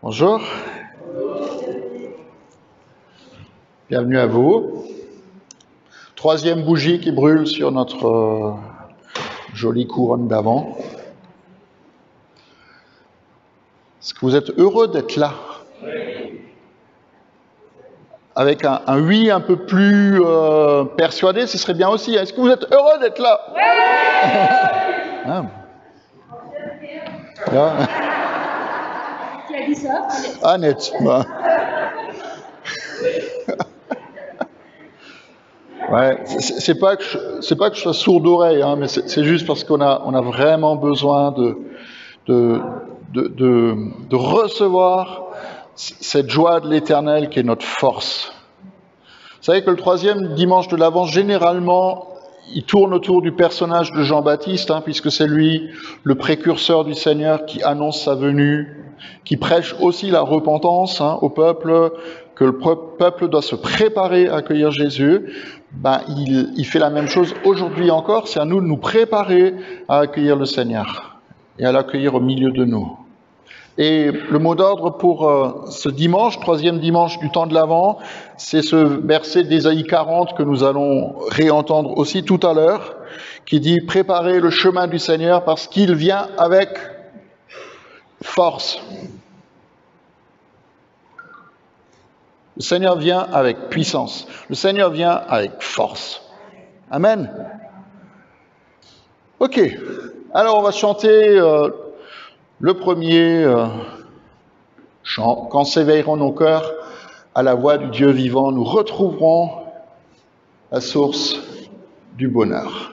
Bonjour, bienvenue à vous. Troisième bougie qui brûle sur notre jolie couronne d'avant. Est-ce que vous êtes heureux d'être là? Avec un oui un peu plus persuadé, ce serait bien aussi. Est-ce que vous êtes heureux d'être là? Ah. Ah. Qui a dit ça? Annette. Bah. Ouais, c'est pas que je sois sourd d'oreille, hein, mais c'est juste parce qu'on a vraiment besoin de recevoir cette joie de l'Éternel qui est notre force. Vous savez que le troisième dimanche de l'Avent, généralement, il tourne autour du personnage de Jean-Baptiste, hein, puisque c'est lui, le précurseur du Seigneur, qui annonce sa venue, qui prêche aussi la repentance au peuple, que le peuple doit se préparer à accueillir Jésus. Il fait la même chose aujourd'hui encore, c'est à nous de nous préparer à accueillir le Seigneur et à l'accueillir au milieu de nous. Et le mot d'ordre pour ce dimanche, troisième dimanche du temps de l'Avent, c'est ce verset d'Ésaïe 40 que nous allons réentendre aussi tout à l'heure, qui dit « Préparez le chemin du Seigneur parce qu'il vient avec force ». Le Seigneur vient avec puissance. Le Seigneur vient avec force. Amen. Ok. Alors on va chanter le premier chant. Quand s'éveilleront nos cœurs à la voix du Dieu vivant, nous retrouverons la source du bonheur.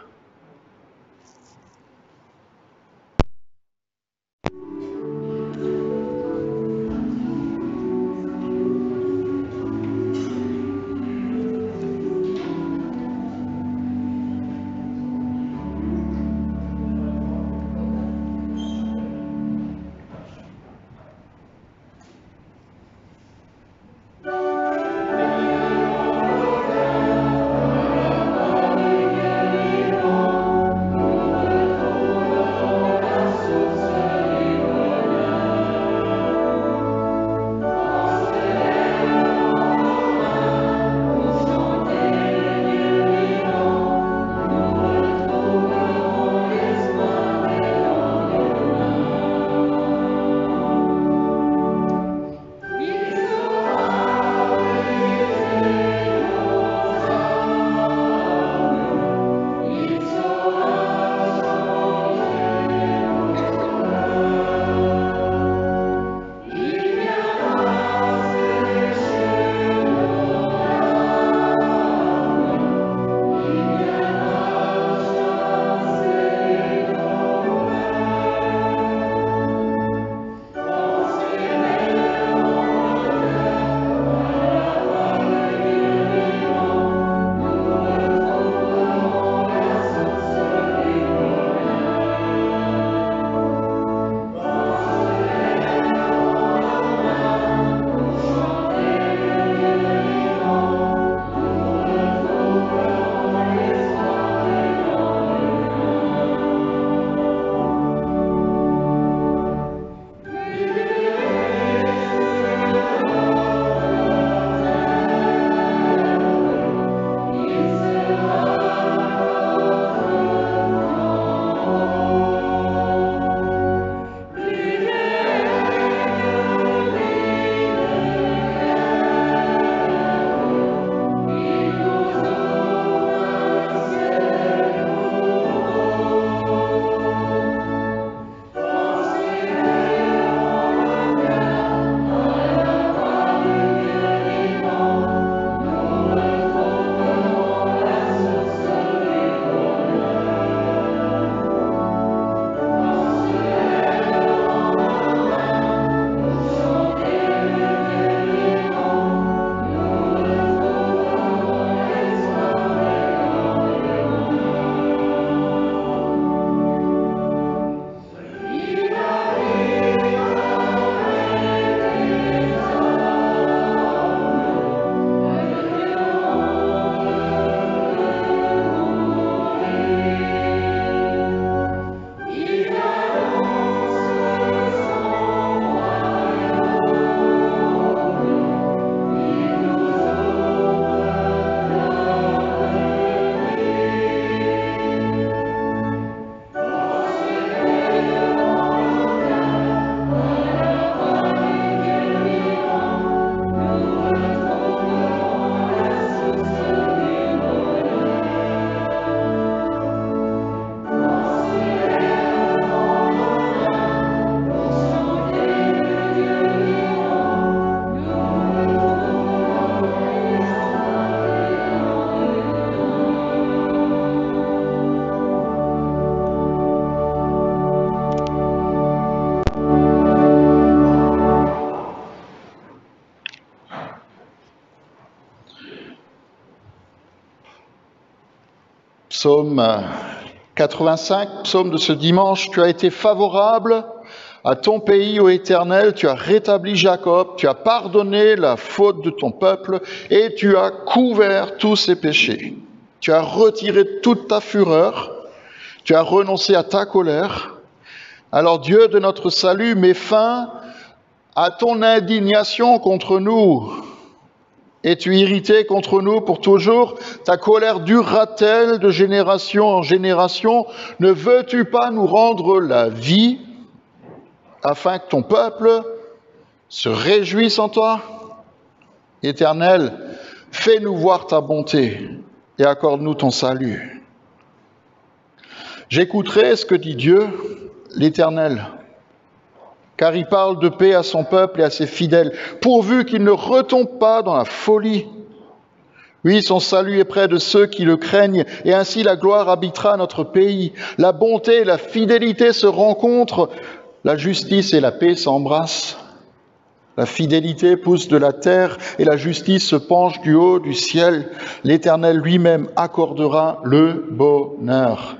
Psaume 85, psaume de ce dimanche. Tu as été favorable à ton pays, ô Éternel, tu as rétabli Jacob, tu as pardonné la faute de ton peuple et tu as couvert tous ses péchés. Tu as retiré toute ta fureur, tu as renoncé à ta colère. Alors Dieu de notre salut met fin à ton indignation contre nous. Es-tu irrité contre nous pour toujours? Ta colère durera-t-elle de génération en génération? Ne veux-tu pas nous rendre la vie afin que ton peuple se réjouisse en toi? Éternel, fais-nous voir ta bonté et accorde-nous ton salut. J'écouterai ce que dit Dieu, l'Éternel, car il parle de paix à son peuple et à ses fidèles, pourvu qu'il ne retombe pas dans la folie. Oui, son salut est près de ceux qui le craignent, et ainsi la gloire habitera notre pays. La bonté et la fidélité se rencontrent, la justice et la paix s'embrassent. La fidélité pousse de la terre et la justice se penche du haut du ciel. L'Éternel lui-même accordera le bonheur.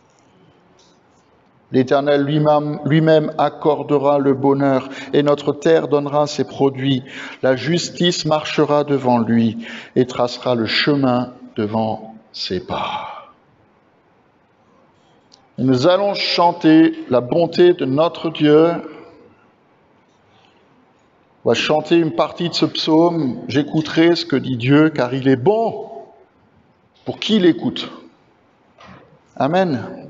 L'Éternel lui-même accordera le bonheur et notre terre donnera ses produits. La justice marchera devant lui et tracera le chemin devant ses pas. Et nous allons chanter la bonté de notre Dieu. On va chanter une partie de ce psaume. J'écouterai ce que dit Dieu, car il est bon pour qui l'écoute. Amen.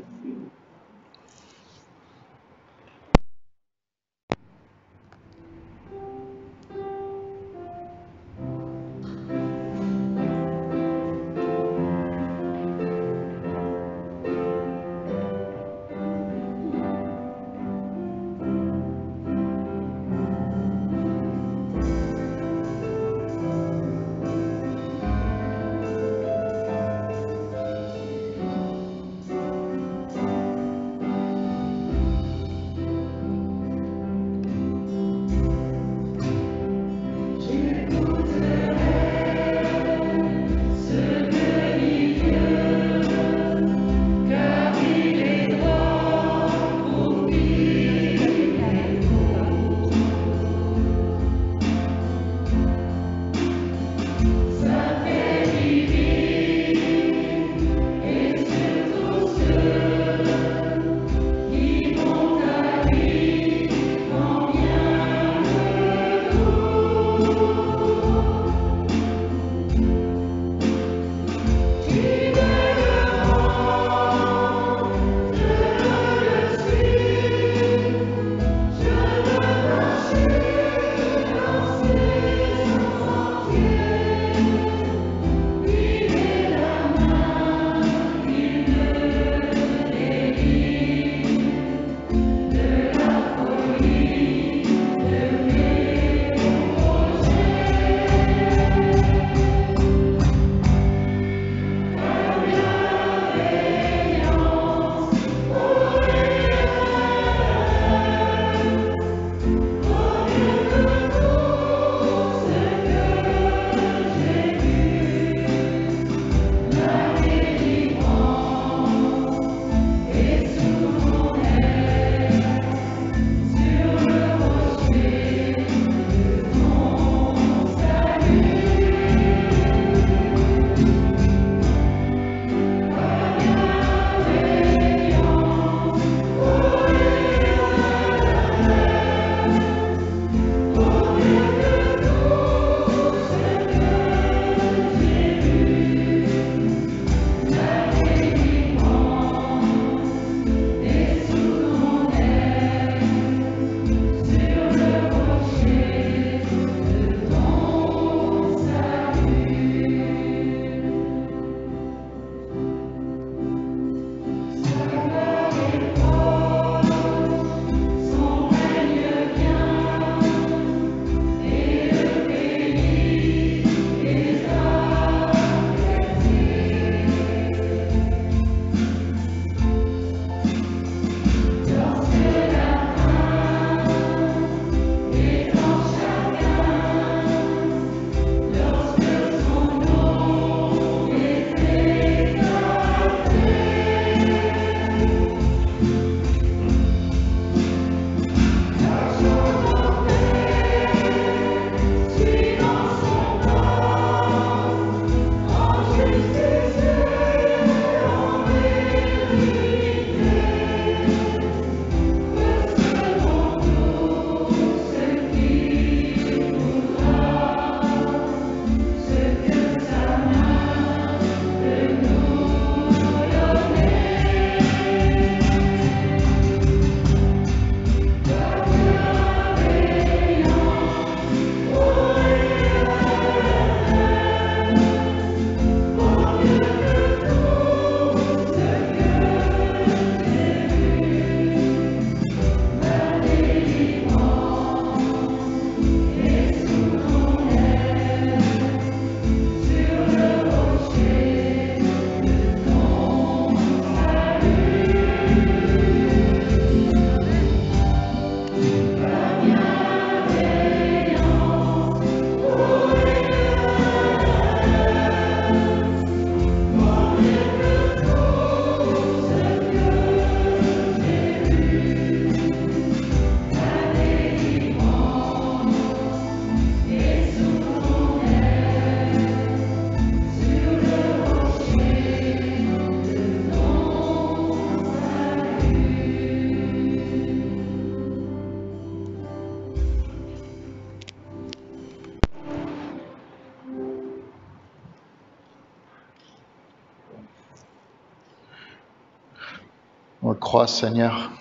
crois, Seigneur.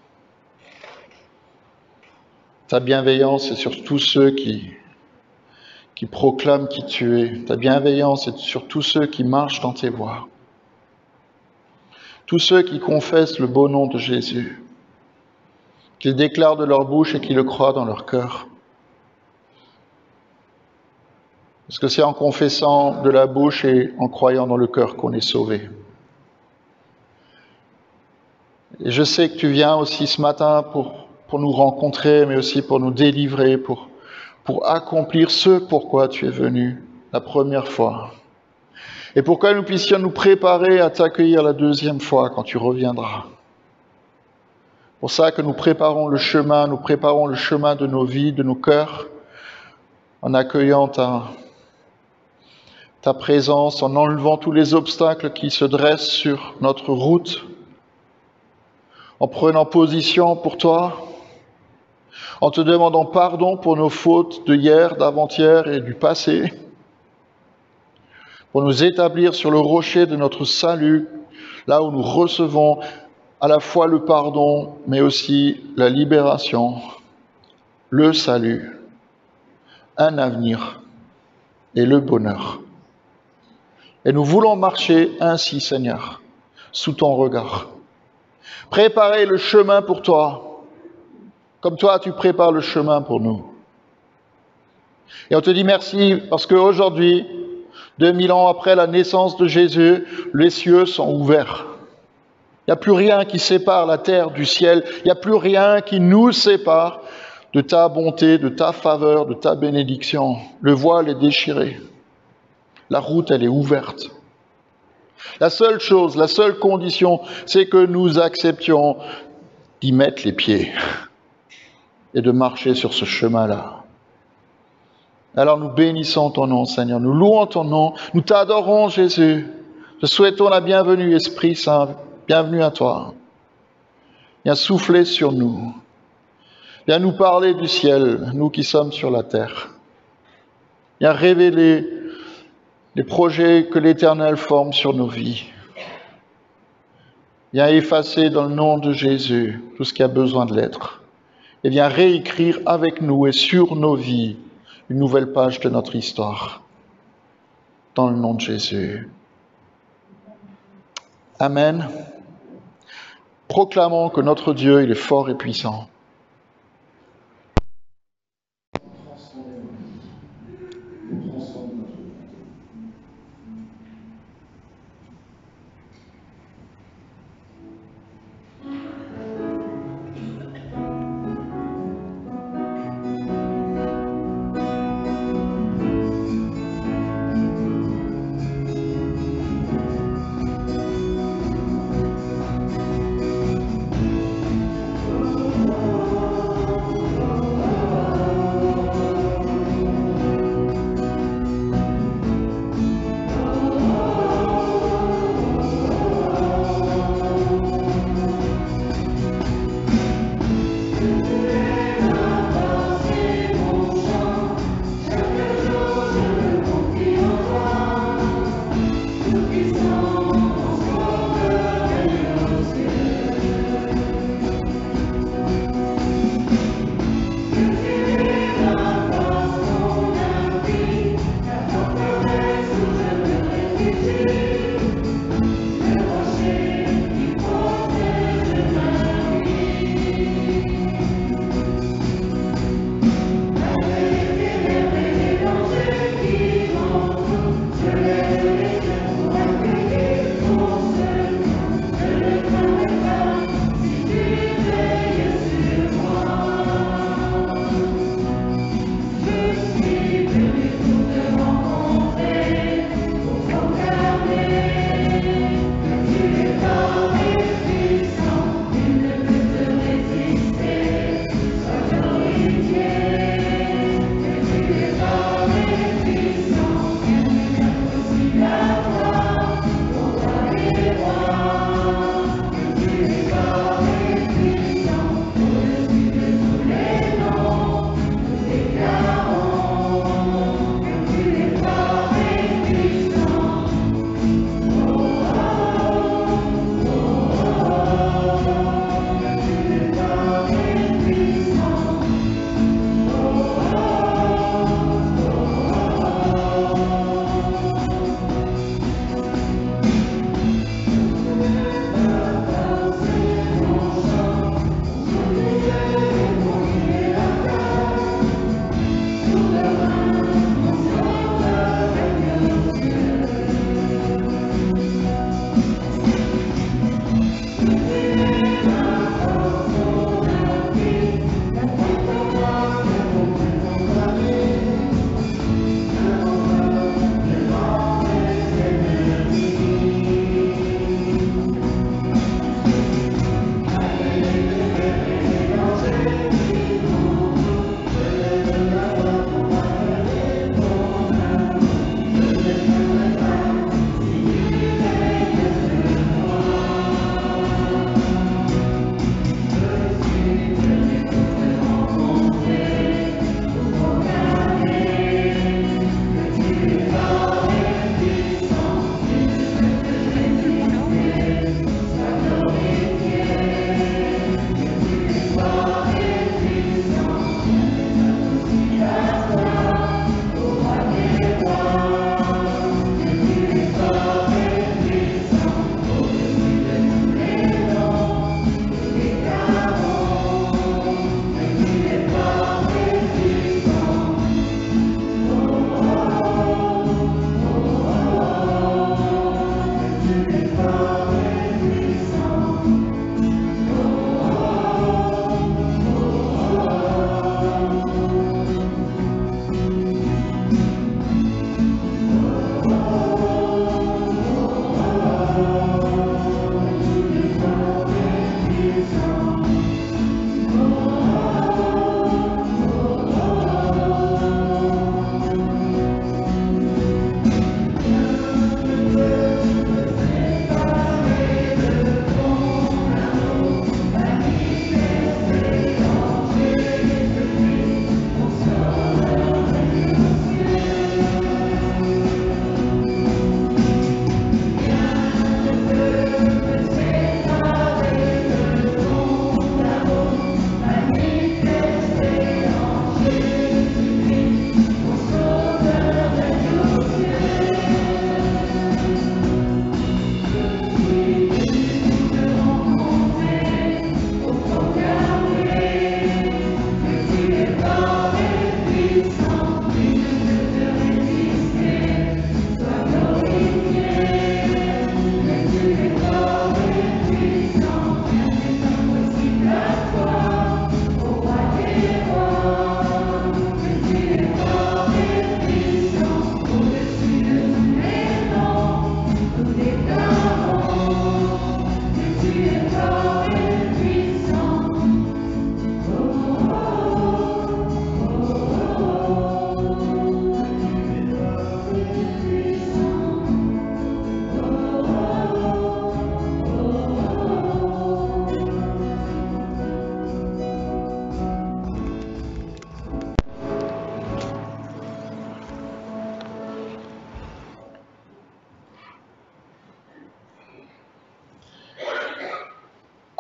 Ta bienveillance est sur tous ceux qui proclament qui tu es. Ta bienveillance est sur tous ceux qui marchent dans tes voies. Tous ceux qui confessent le beau nom de Jésus, qu'ils déclarent de leur bouche et qui le croient dans leur cœur. Parce que c'est en confessant de la bouche et en croyant dans le cœur qu'on est sauvé. Et je sais que tu viens aussi ce matin pour nous rencontrer, mais aussi pour nous délivrer, pour accomplir ce pourquoi tu es venu la première fois. Et pour que nous puissions nous préparer à t'accueillir la deuxième fois quand tu reviendras. Pour ça que nous préparons le chemin de nos vies, de nos cœurs, en accueillant ta présence, en enlevant tous les obstacles qui se dressent sur notre route, en prenant position pour toi, en te demandant pardon pour nos fautes de hier, d'avant-hier et du passé, pour nous établir sur le rocher de notre salut, là où nous recevons à la fois le pardon, mais aussi la libération, le salut, un avenir et le bonheur. Et nous voulons marcher ainsi, Seigneur, sous ton regard. Préparer le chemin pour toi, comme toi tu prépares le chemin pour nous. Et on te dit merci parce qu'aujourd'hui, 2000 ans après la naissance de Jésus, les cieux sont ouverts. Il n'y a plus rien qui sépare la terre du ciel, il n'y a plus rien qui nous sépare de ta bonté, de ta faveur, de ta bénédiction. Le voile est déchiré. La route, elle est ouverte. La seule chose, la seule condition, c'est que nous acceptions d'y mettre les pieds et de marcher sur ce chemin-là. Alors nous bénissons ton nom, Seigneur, nous louons ton nom, nous t'adorons, Jésus. Te souhaitons la bienvenue, Esprit Saint, bienvenue à toi. Viens souffler sur nous. Viens nous parler du ciel, nous qui sommes sur la terre. Viens révéler les projets que l'Éternel forme sur nos vies. Viens effacer dans le nom de Jésus tout ce qui a besoin de l'être. Et viens réécrire avec nous et sur nos vies une nouvelle page de notre histoire. Dans le nom de Jésus. Amen. Proclamons que notre Dieu, il est fort et puissant.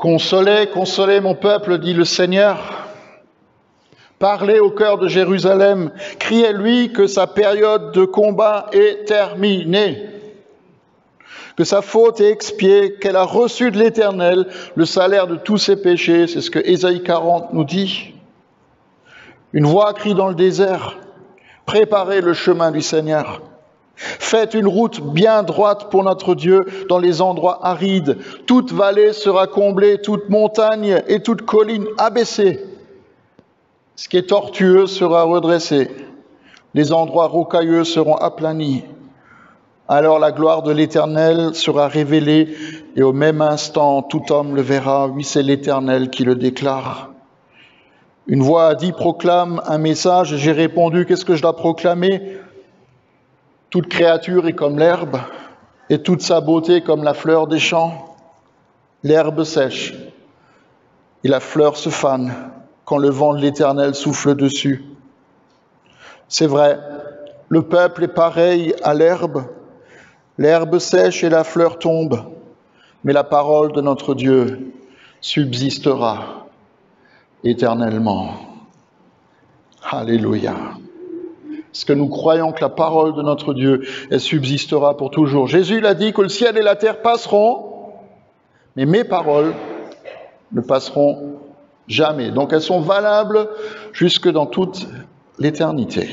Consolez, consolez mon peuple, dit le Seigneur. Parlez au cœur de Jérusalem, criez-lui que sa période de combat est terminée, que sa faute est expiée, qu'elle a reçu de l'Éternel le salaire de tous ses péchés. C'est ce que Ésaïe 40 nous dit. Une voix crie dans le désert, préparez le chemin du Seigneur. Faites une route bien droite pour notre Dieu dans les endroits arides. Toute vallée sera comblée, toute montagne et toute colline abaissée. Ce qui est tortueux sera redressé. Les endroits rocailleux seront aplanis. Alors la gloire de l'Éternel sera révélée et au même instant tout homme le verra. Oui, c'est l'Éternel qui le déclare. Une voix a dit, proclame un message. J'ai répondu, qu'est-ce que je dois proclamer ? Toute créature est comme l'herbe, et toute sa beauté comme la fleur des champs. L'herbe sèche, et la fleur se fane quand le vent de l'Éternel souffle dessus. C'est vrai, le peuple est pareil à l'herbe. L'herbe sèche et la fleur tombe, mais la parole de notre Dieu subsistera éternellement. Alléluia. Parce que nous croyons que la parole de notre Dieu, elle subsistera pour toujours. Jésus l'a dit que le ciel et la terre passeront, mais mes paroles ne passeront jamais. Donc elles sont valables jusque dans toute l'éternité.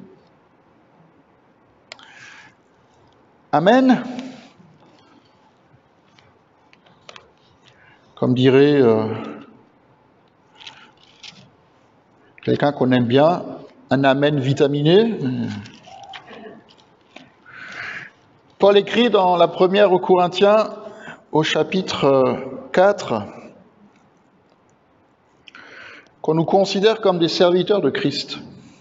Amen. Comme dirait quelqu'un qu'on aime bien, un amen vitaminé. Paul écrit dans la première aux Corinthiens, au chapitre 4, qu'on nous considère comme des serviteurs de Christ,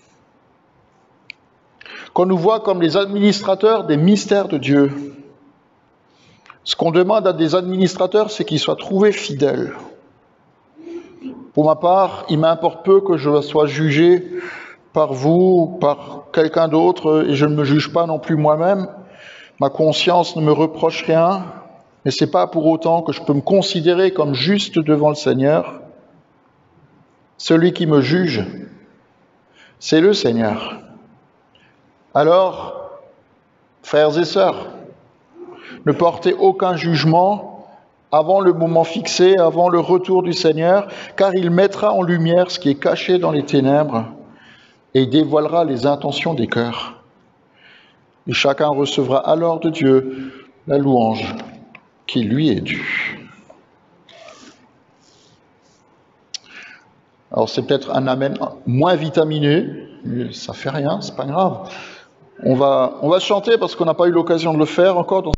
qu'on nous voit comme les administrateurs des mystères de Dieu. Ce qu'on demande à des administrateurs, c'est qu'ils soient trouvés fidèles. Pour ma part, il m'importe peu que je sois jugé par vous, par quelqu'un d'autre, et je ne me juge pas non plus moi-même. Ma conscience ne me reproche rien, mais ce n'est pas pour autant que je peux me considérer comme juste devant le Seigneur. Celui qui me juge, c'est le Seigneur. Alors, frères et sœurs, ne portez aucun jugement avant le moment fixé, avant le retour du Seigneur, car il mettra en lumière ce qui est caché dans les ténèbres, et il dévoilera les intentions des cœurs. Et chacun recevra alors de Dieu la louange qui lui est due. Alors c'est peut-être un amen moins vitaminé, mais ça fait rien, c'est pas grave. On va chanter parce qu'on n'a pas eu l'occasion de le faire encore dans...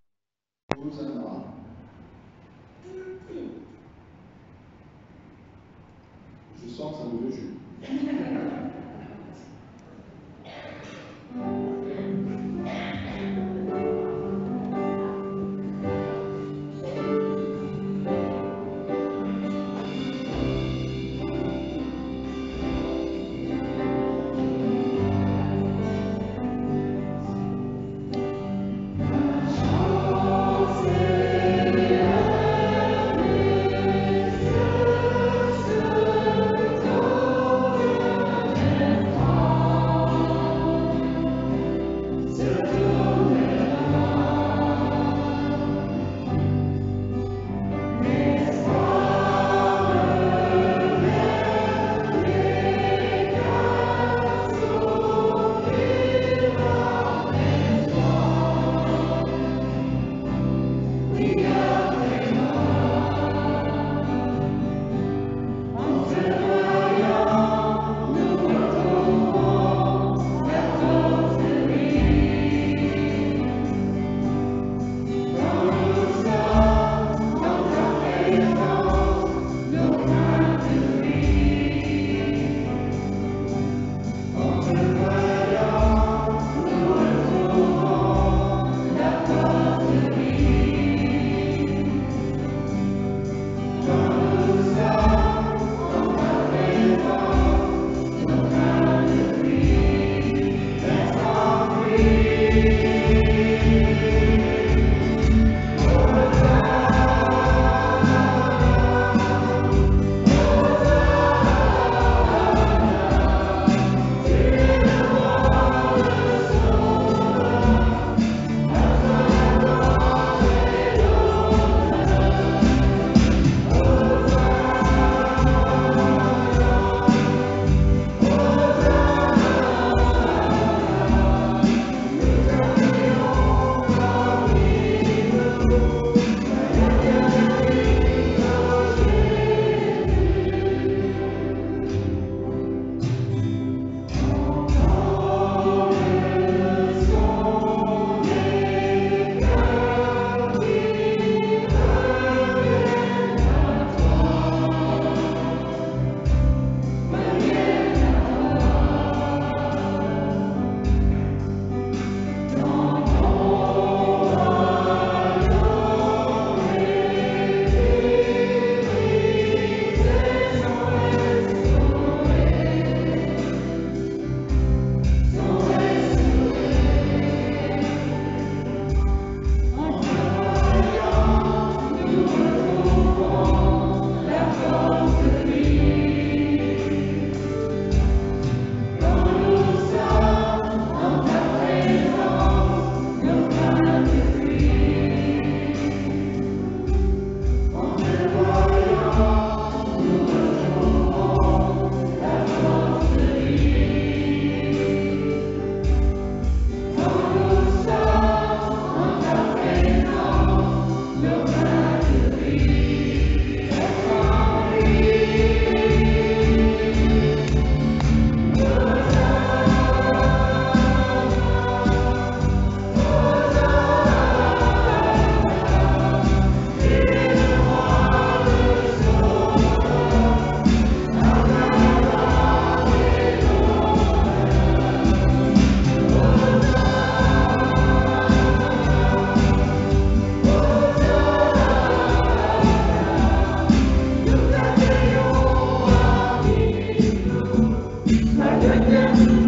Je sens que ça nous veut.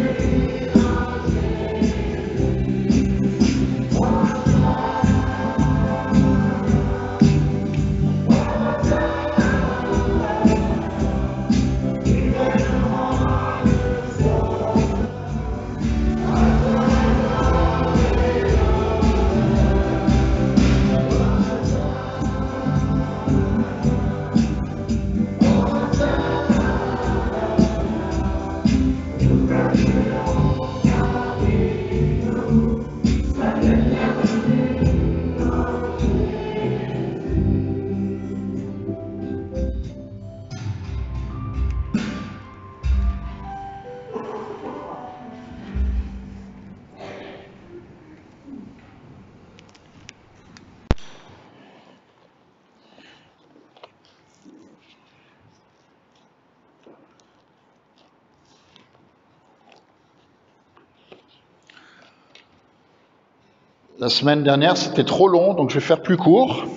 La semaine dernière, c'était trop long, donc je vais faire plus court.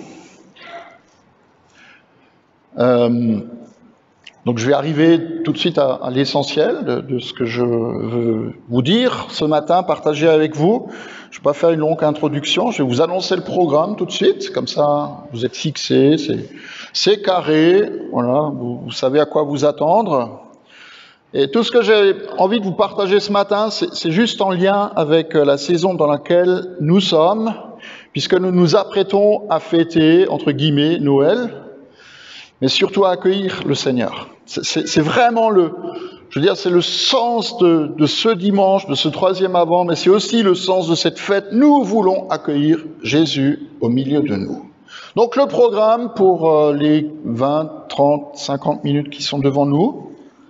Donc je vais arriver tout de suite à l'essentiel de ce que je veux vous dire ce matin, partager avec vous. Je ne vais pas faire une longue introduction, je vais vous annoncer le programme tout de suite, comme ça vous êtes fixés, c'est carré, voilà, vous savez à quoi vous attendre. Et tout ce que j'ai envie de vous partager ce matin, c'est juste en lien avec la saison dans laquelle nous sommes, puisque nous nous apprêtons à fêter, entre guillemets, Noël, mais surtout à accueillir le Seigneur. C'est vraiment c'est le sens de ce dimanche, de ce 3e Avant, mais c'est aussi le sens de cette fête. Nous voulons accueillir Jésus au milieu de nous. Donc le programme pour les 20, 30, 50 minutes qui sont devant nous.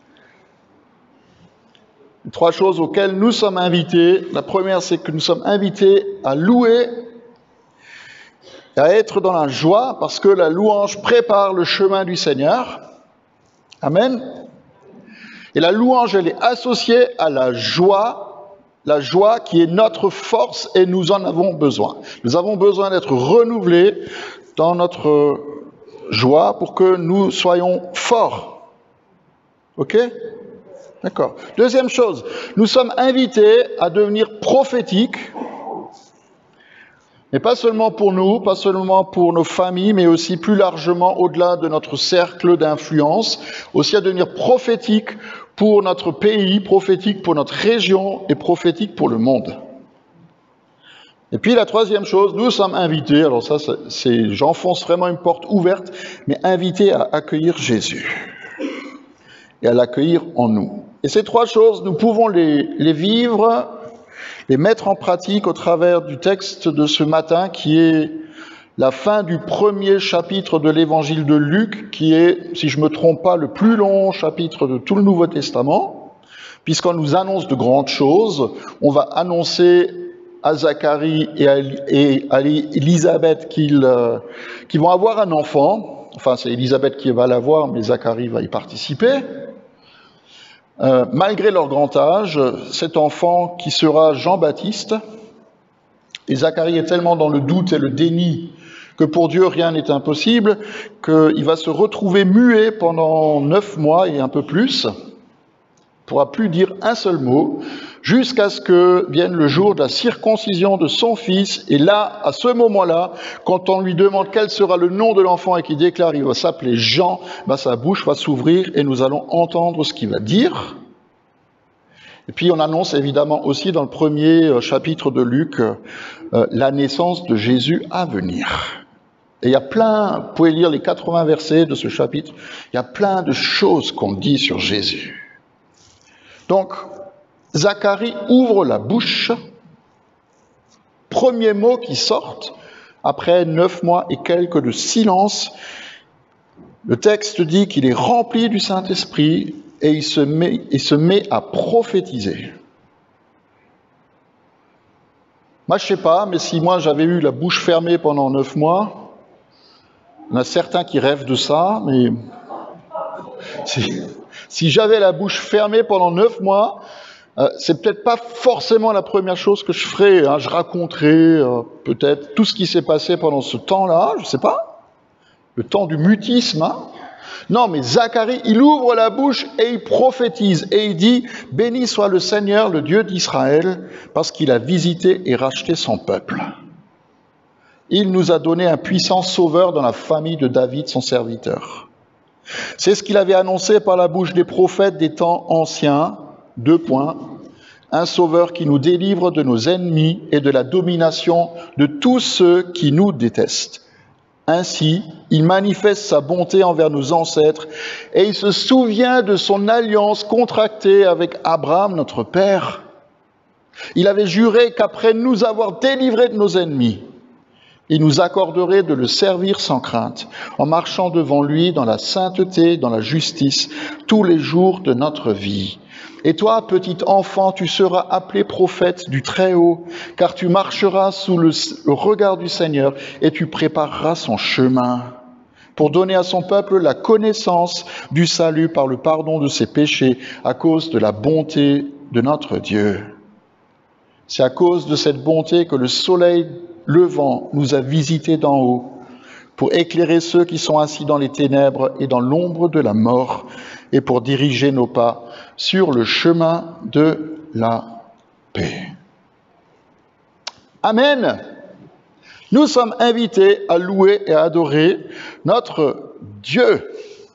3 choses auxquelles nous sommes invités. La première, c'est que nous sommes invités à louer, à être dans la joie, parce que la louange prépare le chemin du Seigneur. Amen. Et la louange, elle est associée à la joie qui est notre force et nous en avons besoin. Nous avons besoin d'être renouvelés dans notre joie pour que nous soyons forts. Ok ? D'accord. Deuxième chose, nous sommes invités à devenir prophétiques, mais pas seulement pour nous, pas seulement pour nos familles, mais aussi plus largement au-delà de notre cercle d'influence, aussi à devenir prophétiques pour notre pays, prophétiques pour notre région et prophétiques pour le monde. Et puis la troisième chose, nous sommes invités, alors ça j'enfonce vraiment une porte ouverte, mais invités à accueillir Jésus et à l'accueillir en nous. Et ces 3 choses, nous pouvons les vivre, les mettre en pratique au travers du texte de ce matin qui est la fin du 1er chapitre de l'évangile de Luc, qui est, si je ne me trompe pas, le plus long chapitre de tout le Nouveau Testament, puisqu'on nous annonce de grandes choses. On va annoncer à Zacharie et à Élisabeth qu'ils vont avoir un enfant. Enfin, c'est Élisabeth qui va l'avoir, mais Zacharie va y participer. Malgré leur grand âge, cet enfant qui sera Jean-Baptiste, et Zacharie est tellement dans le doute et le déni que pour Dieu rien n'est impossible, qu'il va se retrouver muet pendant 9 mois et un peu plus, il ne pourra plus dire un seul mot, jusqu'à ce que vienne le jour de la circoncision de son fils, et là, à ce moment-là, quand on lui demande quel sera le nom de l'enfant et qu'il déclare qu'il va s'appeler Jean, sa bouche va s'ouvrir et nous allons entendre ce qu'il va dire. Et puis on annonce évidemment aussi dans le 1er chapitre de Luc la naissance de Jésus à venir. Et il y a plein, vous pouvez lire les 80 versets de ce chapitre, il y a plein de choses qu'on dit sur Jésus. Donc, Zacharie ouvre la bouche, premier mot qui sort, après 9 mois et quelques de silence, le texte dit qu'il est rempli du Saint-Esprit et il se met à prophétiser. Moi, je ne sais pas, mais si moi j'avais eu la bouche fermée pendant 9 mois, il y en a certains qui rêvent de ça, mais si j'avais la bouche fermée pendant 9 mois, c'est peut-être pas forcément la première chose que je ferais. Je raconterais peut-être tout ce qui s'est passé pendant ce temps-là, je ne sais pas, le temps du mutisme. Non, mais Zacharie, il ouvre la bouche et il prophétise. Et il dit, béni soit le Seigneur, le Dieu d'Israël, parce qu'il a visité et racheté son peuple. Il nous a donné un puissant sauveur dans la famille de David, son serviteur. C'est ce qu'il avait annoncé par la bouche des prophètes des temps anciens. 2 points. Un sauveur qui nous délivre de nos ennemis et de la domination de tous ceux qui nous détestent. Ainsi, il manifeste sa bonté envers nos ancêtres et il se souvient de son alliance contractée avec Abraham, notre père. Il avait juré qu'après nous avoir délivrés de nos ennemis, il nous accorderait de le servir sans crainte, en marchant devant lui dans la sainteté, dans la justice, tous les jours de notre vie. Et toi, petit enfant, tu seras appelé prophète du Très-Haut, car tu marcheras sous le regard du Seigneur et tu prépareras son chemin pour donner à son peuple la connaissance du salut par le pardon de ses péchés à cause de la bonté de notre Dieu. C'est à cause de cette bonté que le soleil levant nous a visités d'en haut pour éclairer ceux qui sont assis dans les ténèbres et dans l'ombre de la mort et pour diriger nos pas sur le chemin de la paix. Amen. Nous sommes invités à louer et à adorer notre Dieu.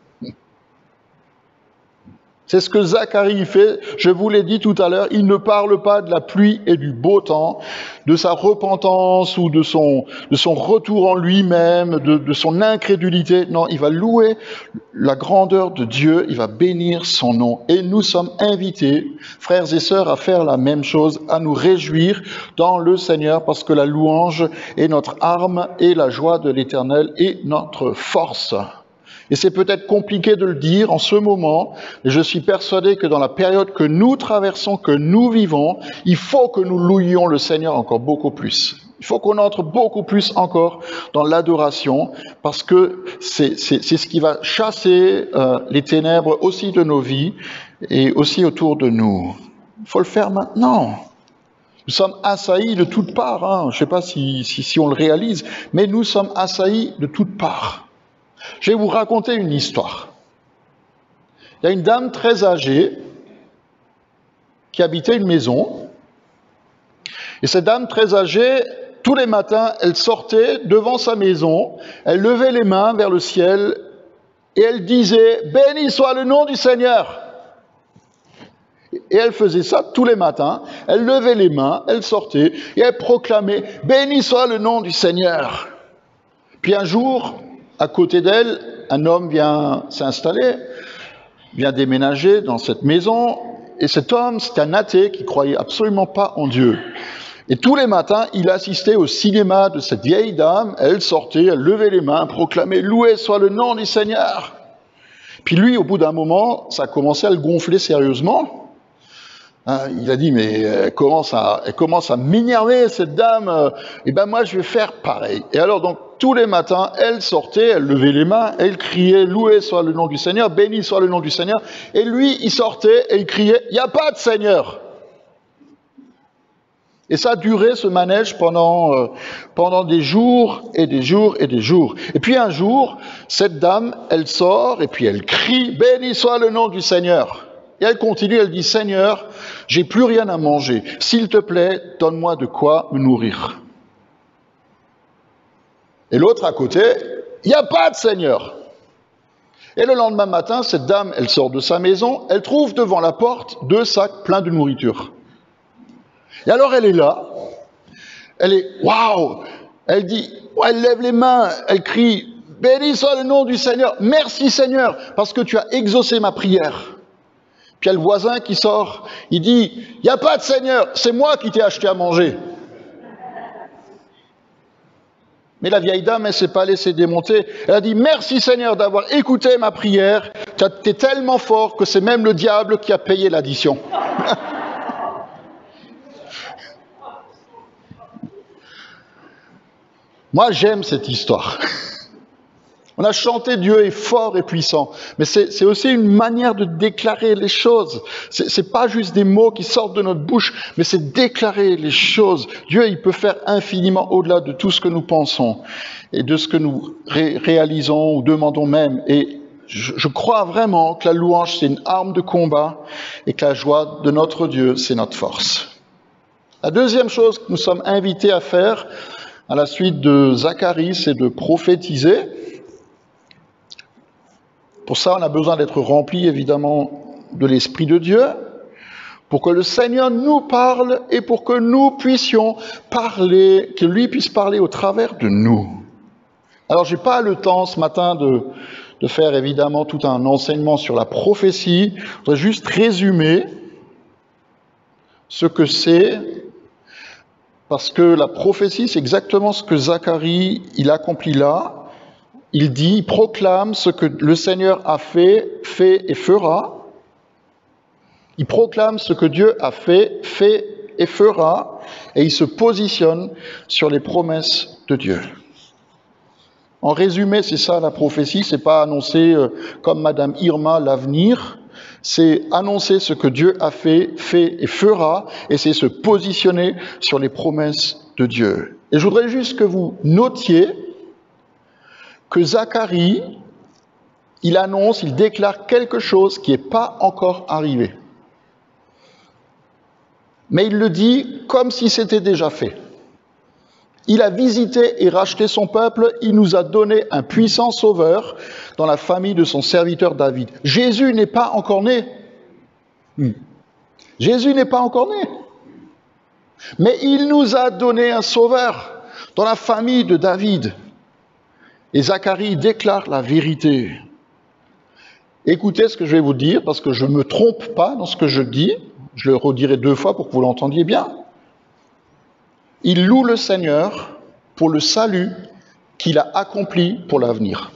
C'est ce que Zacharie fait. Je vous l'ai dit tout à l'heure, il ne parle pas de la pluie et du beau temps, de sa repentance ou de son retour en lui-même, de son incrédulité. Non, il va louer la grandeur de Dieu, il va bénir son nom. Et nous sommes invités, frères et sœurs, à faire la même chose, à nous réjouir dans le Seigneur, parce que la louange est notre arme et la joie de l'Éternel est notre force. Et c'est peut-être compliqué de le dire en ce moment, mais je suis persuadé que dans la période que nous traversons, que nous vivons, il faut que nous louions le Seigneur encore beaucoup plus. Il faut qu'on entre beaucoup plus encore dans l'adoration, parce que c'est ce qui va chasser les ténèbres aussi de nos vies et aussi autour de nous. Il faut le faire maintenant. Nous sommes assaillis de toutes parts, je ne sais pas si on le réalise, mais nous sommes assaillis de toutes parts. Je vais vous raconter une histoire. Il y a une dame très âgée qui habitait une maison. Et cette dame très âgée, tous les matins, elle sortait devant sa maison, elle levait les mains vers le ciel et elle disait « Béni soit le nom du Seigneur !» Et elle faisait ça tous les matins, elle levait les mains, elle sortait et elle proclamait « Béni soit le nom du Seigneur !» Puis un jour, à côté d'elle, un homme vient s'installer, vient déménager dans cette maison, et cet homme, c'est un athée qui croyait absolument pas en Dieu. Et tous les matins, il assistait au cinéma de cette vieille dame, elle sortait, elle levait les mains, proclamait « Loué soit le nom du Seigneur !» Puis lui, au bout d'un moment, ça a commencé à le gonfler sérieusement. Il a dit, mais elle commence à m'énerver, cette dame, et ben moi je vais faire pareil. Et alors donc, tous les matins, elle sortait, elle levait les mains, elle criait, loué soit le nom du Seigneur, béni soit le nom du Seigneur, et lui, il sortait et il criait, il n'y a pas de Seigneur. Et ça a duré, ce manège, pendant des jours et des jours et des jours. Et puis un jour, cette dame, elle sort et puis elle crie, béni soit le nom du Seigneur. Et elle continue, elle dit, Seigneur, j'ai plus rien à manger. S'il te plaît, donne-moi de quoi me nourrir. Et l'autre à côté, il n'y a pas de Seigneur. Et le lendemain matin, cette dame, elle sort de sa maison, elle trouve devant la porte 2 sacs pleins de nourriture. Et alors elle est là, elle est, waouh, elle dit, elle lève les mains, elle crie, béni soit le nom du Seigneur, merci Seigneur, parce que tu as exaucé ma prière. Puis il y a le voisin qui sort, il dit, il n'y a pas de Seigneur, c'est moi qui t'ai acheté à manger. Mais la vieille dame, elle ne s'est pas laissée démonter. Elle a dit, merci Seigneur d'avoir écouté ma prière, tu es tellement fort que c'est même le diable qui a payé l'addition. Moi, j'aime cette histoire. On a chanté Dieu est fort et puissant, mais c'est aussi une manière de déclarer les choses. C'est pas juste des mots qui sortent de notre bouche, mais c'est déclarer les choses. Dieu, il peut faire infiniment au-delà de tout ce que nous pensons et de ce que nous réalisons ou demandons même. Et Je crois vraiment que la louange, c'est une arme de combat et que la joie de notre Dieu, c'est notre force. La deuxième chose que nous sommes invités à faire à la suite de Zacharie, c'est de prophétiser. Pour ça, on a besoin d'être rempli, évidemment, de l'Esprit de Dieu, pour que le Seigneur nous parle et pour que nous puissions parler, que lui puisse parler au travers de nous. Alors, j'ai pas le temps ce matin de faire évidemment tout un enseignement sur la prophétie. Je voudrais juste résumer ce que c'est, parce que la prophétie, c'est exactement ce que Zacharie, il accomplit là. Il dit, il proclame ce que le Seigneur a fait et fera. Il proclame ce que Dieu a fait et fera, et il se positionne sur les promesses de Dieu. En résumé, c'est ça la prophétie, c'est pas annoncer comme Madame Irma l'avenir, c'est annoncer ce que Dieu a fait et fera, et c'est se positionner sur les promesses de Dieu. Et je voudrais juste que vous notiez que Zacharie, il annonce, il déclare quelque chose qui n'est pas encore arrivé. Mais il le dit comme si c'était déjà fait. Il a visité et racheté son peuple, il nous a donné un puissant sauveur dans la famille de son serviteur David. Jésus n'est pas encore né. Jésus n'est pas encore né. Mais il nous a donné un sauveur dans la famille de David. Et Zacharie déclare la vérité. Écoutez ce que je vais vous dire, parce que je ne me trompe pas dans ce que je dis. Je le redirai 2 fois pour que vous l'entendiez bien. Il loue le Seigneur pour le salut qu'il a accompli pour l'avenir.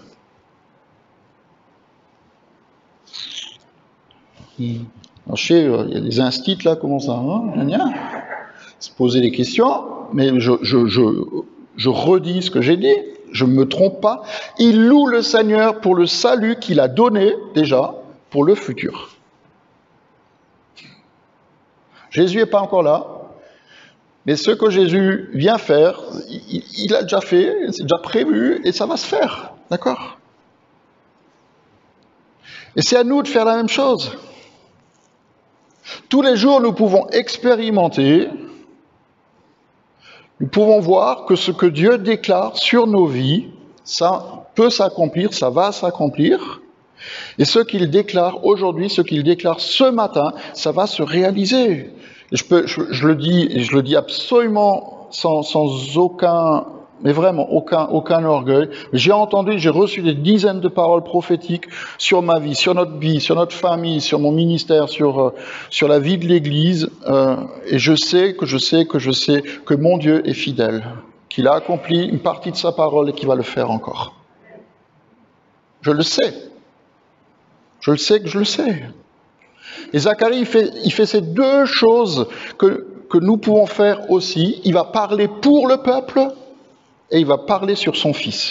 Alors, je sais, il y a des instits là, comment ça se poser des questions, mais je redis ce que j'ai dit, je ne me trompe pas. Il loue le Seigneur pour le salut qu'il a donné déjà pour le futur. Jésus n'est pas encore là. Mais ce que Jésus vient faire, il a déjà fait, c'est déjà prévu, et ça va se faire. D'accord ? Et c'est à nous de faire la même chose. Tous les jours, nous pouvons expérimenter, nous pouvons voir que ce que Dieu déclare sur nos vies, ça peut s'accomplir, ça va s'accomplir. Et ce qu'il déclare aujourd'hui, ce qu'il déclare ce matin, ça va se réaliser. Et je le dis absolument sans aucun, mais vraiment aucun orgueil. J'ai reçu des dizaines de paroles prophétiques sur ma vie, sur notre famille, sur mon ministère, sur la vie de l'Église. Et je sais que mon Dieu est fidèle, qu'il a accompli une partie de sa parole et qu'il va le faire encore. Je le sais. Je le sais que je le sais. Et Zacharie, il fait ces 2 choses que nous pouvons faire aussi. Il va parler pour le peuple et il va parler sur son fils.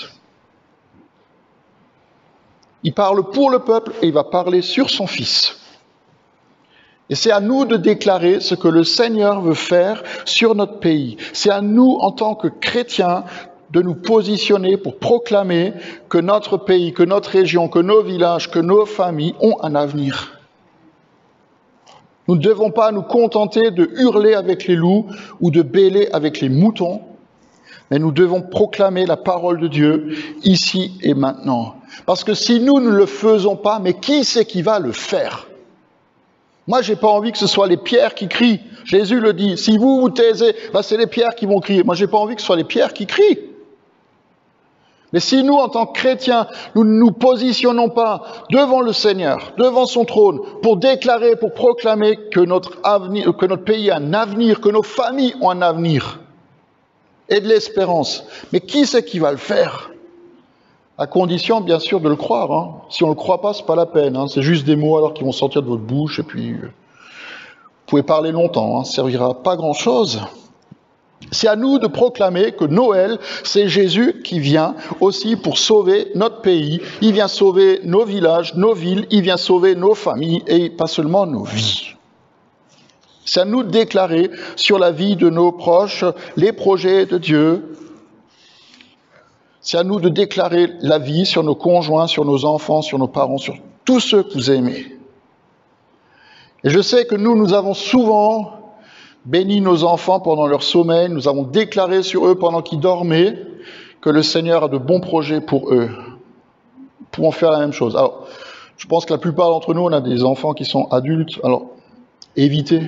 Il parle pour le peuple et il va parler sur son fils. Et c'est à nous de déclarer ce que le Seigneur veut faire sur notre pays. C'est à nous, en tant que chrétiens, de nous positionner pour proclamer que notre pays, que notre région, que nos villages, que nos familles ont un avenir. Nous ne devons pas nous contenter de hurler avec les loups ou de bêler avec les moutons, mais nous devons proclamer la parole de Dieu ici et maintenant. Parce que si nous ne le faisons pas, mais qui c'est qui va le faire ? Moi, j'ai pas envie que ce soit les pierres qui crient. Jésus le dit, si vous vous taisez, c'est les pierres qui vont crier. Moi, j'ai pas envie que ce soit les pierres qui crient. Mais si nous, en tant que chrétiens, nous ne nous positionnons pas devant le Seigneur, devant son trône, pour déclarer, pour proclamer que notre pays a un avenir, que nos familles ont un avenir et de l'espérance, mais qui c'est qui va le faire ? À condition, bien sûr, de le croire. Si on ne le croit pas, c'est pas la peine. C'est juste des mots alors qui vont sortir de votre bouche et puis vous pouvez parler longtemps. Ça ne servira pas grand-chose. C'est à nous de proclamer que Noël, c'est Jésus qui vient aussi pour sauver notre pays. Il vient sauver nos villages, nos villes, il vient sauver nos familles et pas seulement nos vies. C'est à nous de déclarer sur la vie de nos proches les projets de Dieu. C'est à nous de déclarer la vie sur nos conjoints, sur nos enfants, sur nos parents, sur tous ceux que vous aimez. Et je sais que nous avons souvent béni nos enfants pendant leur sommeil, nous avons déclaré sur eux pendant qu'ils dormaient que le Seigneur a de bons projets pour eux. Nous pouvons faire la même chose. Alors, je pense que la plupart d'entre nous, on a des enfants qui sont adultes, alors évitez.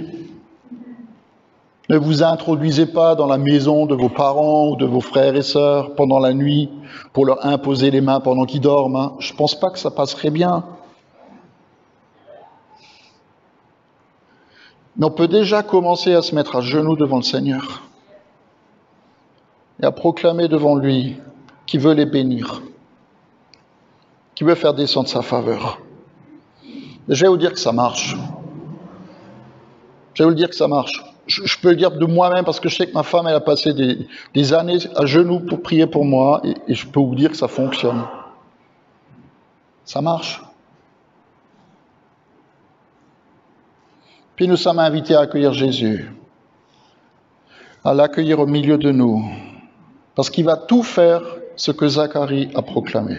Ne vous introduisez pas dans la maison de vos parents ou de vos frères et sœurs pendant la nuit pour leur imposer les mains pendant qu'ils dorment. Hein. Je ne pense pas que ça passerait bien. Mais on peut déjà commencer à se mettre à genoux devant le Seigneur et à proclamer devant lui qu'il veut les bénir, qu'il veut faire descendre sa faveur. Et je vais vous dire que ça marche. Je vais vous dire que ça marche. Je peux le dire de moi-même parce que je sais que ma femme, elle a passé des années à genoux pour prier pour moi et je peux vous dire que ça fonctionne. Ça marche. Puis nous sommes invités à accueillir Jésus, à l'accueillir au milieu de nous, parce qu'il va tout faire ce que Zacharie a proclamé.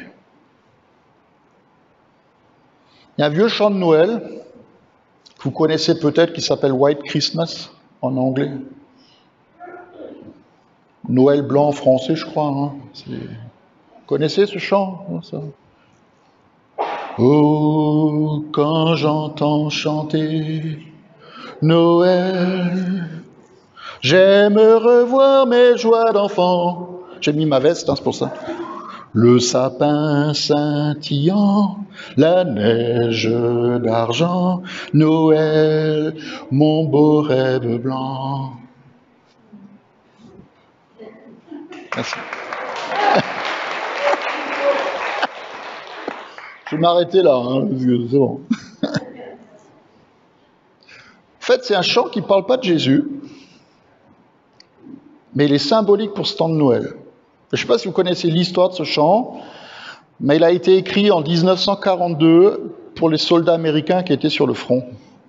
Il y a un vieux chant de Noël, que vous connaissez peut-être, qui s'appelle White Christmas, en anglais. Noël blanc en français, je crois. Hein. Vous connaissez ce chant ça? Oh, quand j'entends chanter Noël, j'aime revoir mes joies d'enfant. J'ai mis ma veste, hein, c'est pour ça. Le sapin scintillant, la neige d'argent, Noël, mon beau rêve blanc. Merci. Je vais m'arrêter là, hein, parce que c'est bon. En fait, c'est un chant qui ne parle pas de Jésus, mais il est symbolique pour ce temps de Noël. Je ne sais pas si vous connaissez l'histoire de ce chant, mais il a été écrit en 1942 pour les soldats américains qui étaient sur le front.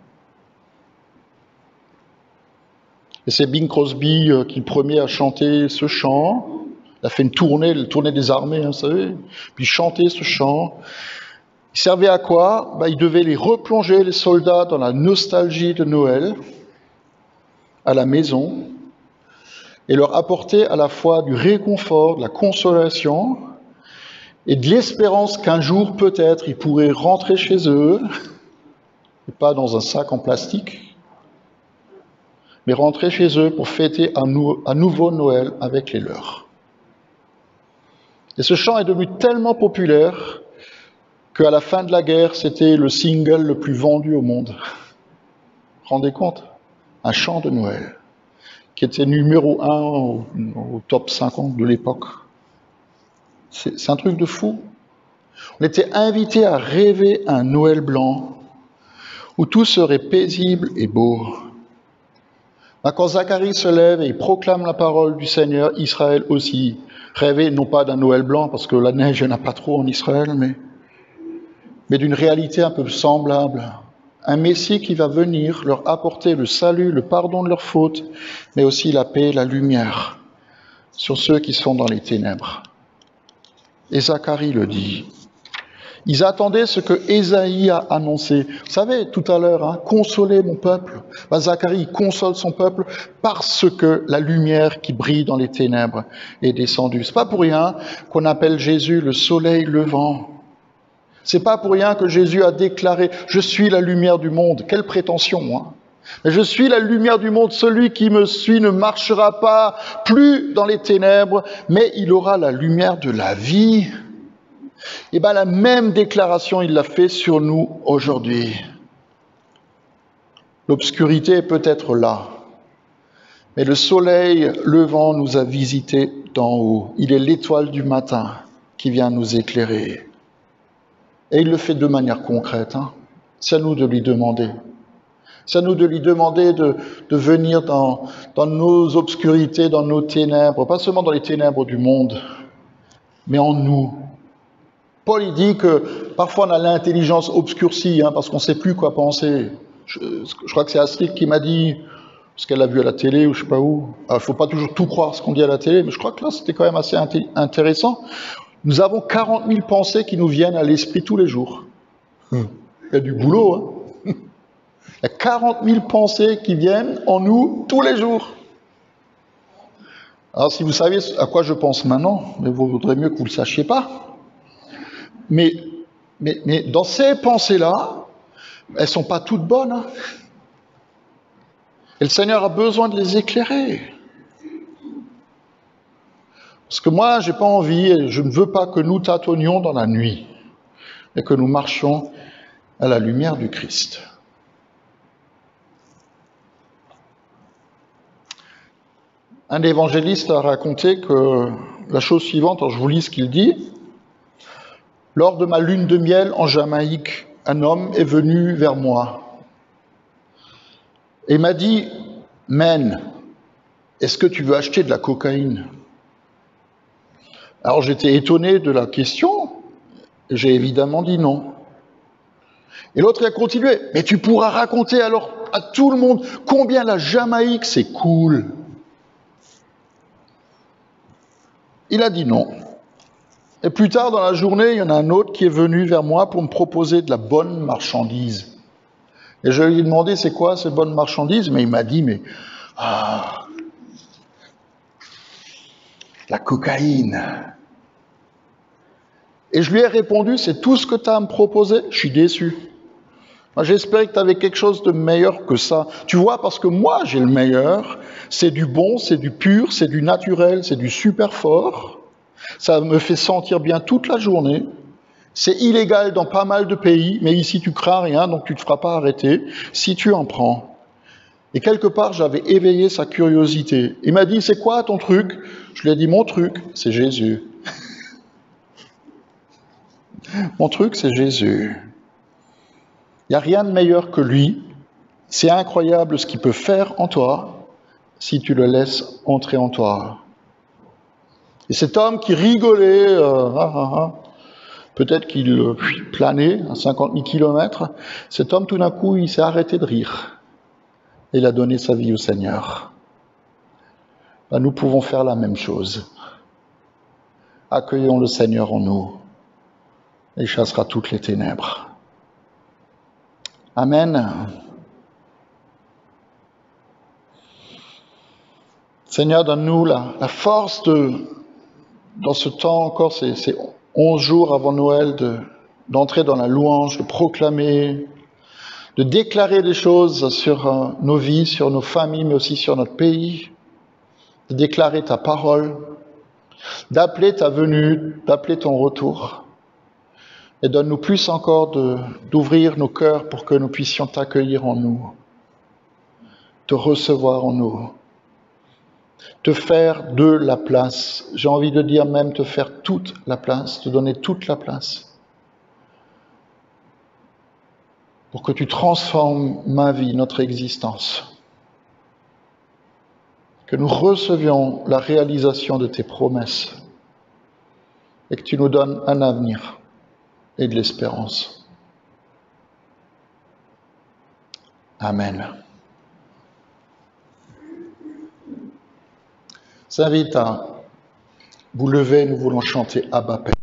Et c'est Bing Crosby qui est le premier à chanter ce chant. Il a fait une tournée des armées, hein, vous savez, puis chanter ce chant. Il servait à quoi? Il devait les replonger, les soldats, dans la nostalgie de Noël, à la maison, et leur apporter à la fois du réconfort, de la consolation, et de l'espérance qu'un jour, peut-être, ils pourraient rentrer chez eux, et pas dans un sac en plastique, mais rentrer chez eux pour fêter à nouveau Noël avec les leurs. Et ce chant est devenu tellement populaire qu'à la fin de la guerre, c'était le single le plus vendu au monde. Vous vous rendez compte? Un chant de Noël, qui était numéro 1 au top 50 de l'époque. C'est un truc de fou. On était invités à rêver un Noël blanc, où tout serait paisible et beau. Quand Zacharie se lève et il proclame la parole du Seigneur, Israël aussi rêvait non pas d'un Noël blanc, parce que la neige, il n'y en a pas trop en Israël, mais d'une réalité un peu semblable. Un Messie qui va venir leur apporter le salut, le pardon de leurs fautes, mais aussi la paix, la lumière sur ceux qui sont dans les ténèbres. Et Zacharie le dit. Ils attendaient ce que Ésaïe a annoncé. Vous savez, tout à l'heure, hein, consolez mon peuple. Zacharie console son peuple parce que la lumière qui brille dans les ténèbres est descendue. C'est pas pour rien qu'on appelle Jésus le soleil levant. C'est pas pour rien que Jésus a déclaré « Je suis la lumière du monde ». Quelle prétention, hein. Mais je suis la lumière du monde, celui qui me suit ne marchera pas plus dans les ténèbres, mais il aura la lumière de la vie. Et bien la même déclaration, il l'a fait sur nous aujourd'hui. L'obscurité est peut-être là, mais le soleil levant nous a visités d'en haut. Il est l'étoile du matin qui vient nous éclairer. Et il le fait de manière concrète. Hein. C'est à nous de lui demander. C'est à nous de lui demander de venir dans nos obscurités, dans nos ténèbres, pas seulement dans les ténèbres du monde, mais en nous. Paul, il dit que parfois on a l'intelligence obscurcie, hein, parce qu'on ne sait plus quoi penser. Je crois que c'est Astrid qui m'a dit, ce qu'elle a vu à la télé ou je sais pas où. Il ne faut pas toujours tout croire ce qu'on dit à la télé, mais je crois que là, c'était quand même assez intéressant. Nous avons 40 000 pensées qui nous viennent à l'esprit tous les jours. Il y a du boulot, hein. Il y a 40 000 pensées qui viennent en nous tous les jours. Alors, si vous saviez à quoi je pense maintenant, mais vous vaudrait mieux que vous ne le sachiez pas. Mais dans ces pensées-là, elles ne sont pas toutes bonnes, hein. Et le Seigneur a besoin de les éclairer. Parce que moi, j'ai pas envie, et je ne veux pas que nous tâtonnions dans la nuit, et que nous marchions à la lumière du Christ. Un évangéliste a raconté que la chose suivante, alors je vous lis ce qu'il dit. Lors de ma lune de miel en Jamaïque, un homme est venu vers moi et m'a dit « Men, est-ce que tu veux acheter de la cocaïne ?» Alors j'étais étonné de la question, j'ai évidemment dit non. Et l'autre a continué « Mais tu pourras raconter alors à tout le monde combien la Jamaïque c'est cool !» Il a dit non. Et plus tard dans la journée, il y en a un autre qui est venu vers moi pour me proposer de la bonne marchandise. Et je lui ai demandé c'est quoi ces bonnes marchandises, mais il m'a dit la cocaïne. Et je lui ai répondu c'est tout ce que tu as à me proposer, je suis déçu. Moi, j'espérais que tu avais quelque chose de meilleur que ça. Tu vois, parce que moi j'ai le meilleur, c'est du bon, c'est du pur, c'est du naturel, c'est du super fort. Ça me fait sentir bien toute la journée. C'est illégal dans pas mal de pays, mais ici tu crains rien, donc tu ne te feras pas arrêter si tu en prends. Et quelque part, j'avais éveillé sa curiosité. Il m'a dit, c'est quoi ton truc? Je lui ai dit, mon truc, c'est Jésus. Mon truc, c'est Jésus. Il n'y a rien de meilleur que lui. C'est incroyable ce qu'il peut faire en toi si tu le laisses entrer en toi. Et cet homme qui rigolait, peut-être qu'il planait à 50 000 kilomètres, cet homme tout d'un coup il s'est arrêté de rire. Et il a donné sa vie au Seigneur. Ben, nous pouvons faire la même chose. Accueillons le Seigneur en nous. Et il chassera toutes les ténèbres. Amen. Seigneur, donne-nous la force dans ce temps encore, ces 11 jours avant Noël, d'entrer dans la louange, de proclamer, de déclarer des choses sur nos vies, sur nos familles, mais aussi sur notre pays, de déclarer ta parole, d'appeler ta venue, d'appeler ton retour. Et donne-nous plus encore d'ouvrir nos cœurs pour que nous puissions t'accueillir en nous, te recevoir en nous, te faire de la place. J'ai envie de dire même te faire toute la place, te donner toute la place. Pour que tu transformes ma vie, notre existence. Que nous recevions la réalisation de tes promesses. Et que tu nous donnes un avenir et de l'espérance. Amen. Je vous invite à vous lever, nous voulons chanter Abba Père.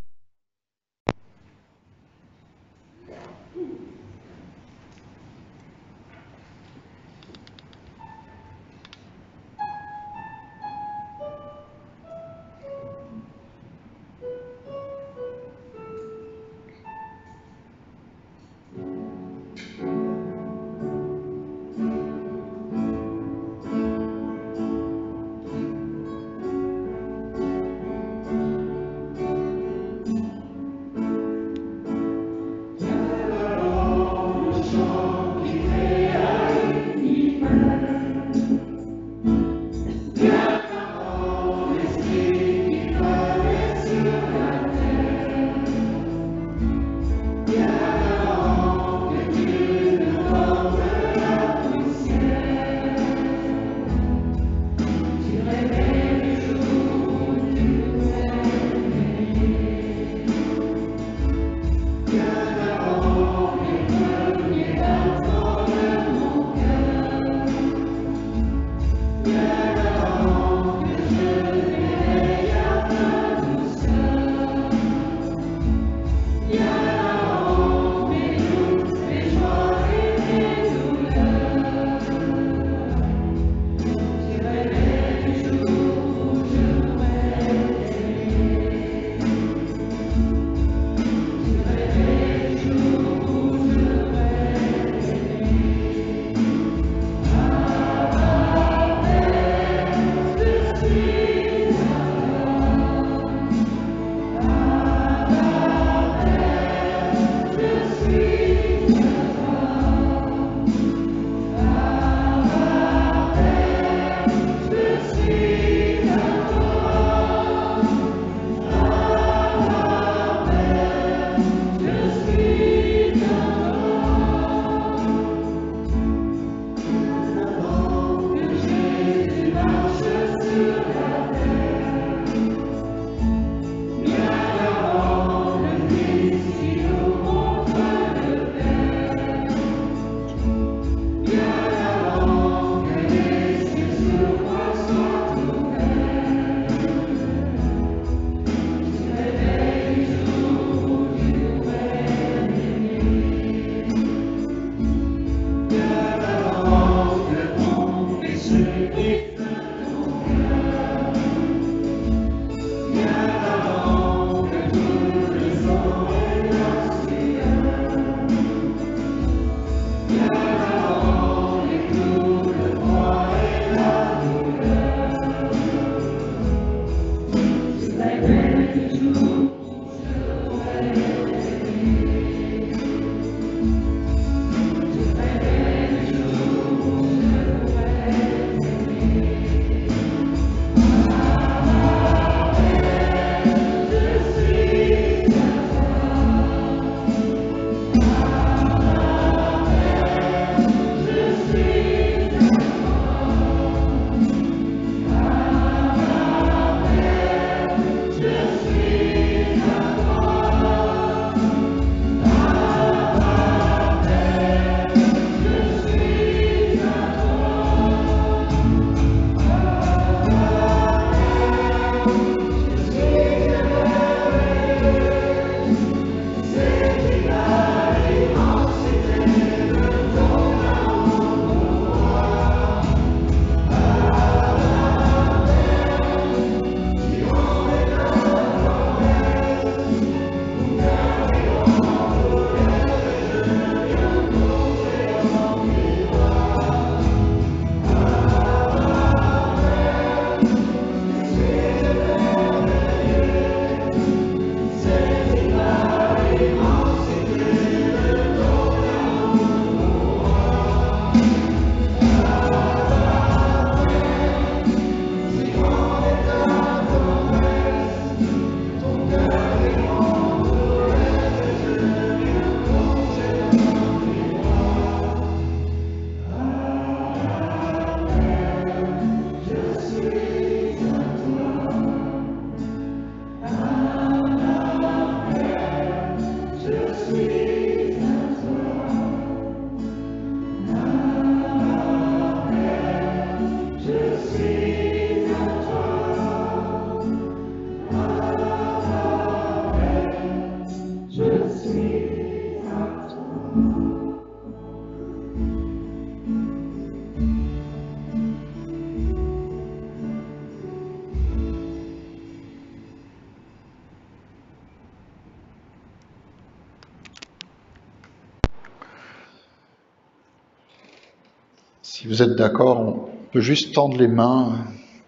Si vous êtes d'accord, on peut juste tendre les mains,